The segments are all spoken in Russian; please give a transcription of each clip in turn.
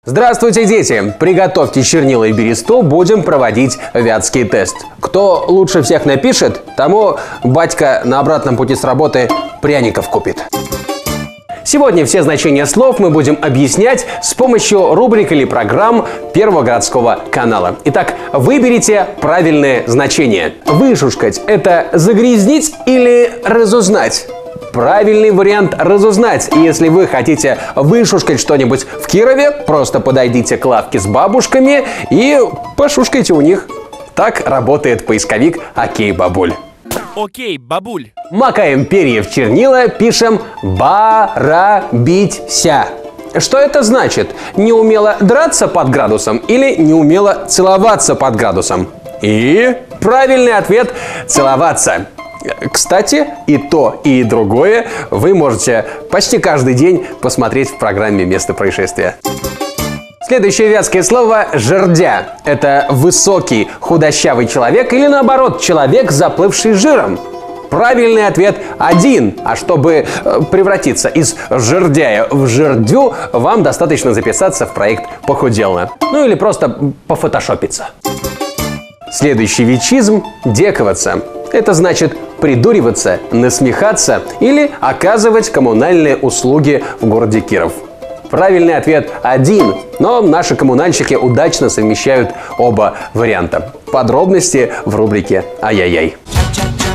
Здравствуйте, дети! Приготовьте чернила и бересту, будем проводить вятский тест. Кто лучше всех напишет, тому батька на обратном пути с работы пряников купит. Сегодня все значения слов мы будем объяснять с помощью рубрик или программ Первого городского канала. Итак, выберите правильное значение. Вышушкать – это загрязнить или разузнать? Правильный вариант – разузнать. И если вы хотите вышушкать что-нибудь в Кирове, просто подойдите к лавке с бабушками и пошушкайте у них. Так работает поисковик «Окей, бабуль». Окей, бабуль. Макаем перья в чернила, пишем «барабиться». Что это значит? Не умело драться под градусом или не умело целоваться под градусом? И правильный ответ – целоваться. Кстати, и то, и другое вы можете почти каждый день посмотреть в программе «Место происшествия». Следующее вятское слово – жердя. Это высокий, худощавый человек или, наоборот, человек, заплывший жиром. Правильный ответ – 1. А чтобы превратиться из жердяя в жердю, вам достаточно записаться в проект «Похуделно». Ну или просто пофотошопиться. Следующий вичизм – дековаться. Это значит придуриваться, насмехаться или оказывать коммунальные услуги в городе Киров. Правильный ответ – 1, но наши коммунальщики удачно совмещают оба варианта. Подробности в рубрике «Ай-яй-яй».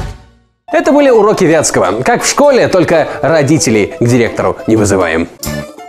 Это были уроки вятского. Как в школе, только родителей к директору не вызываем.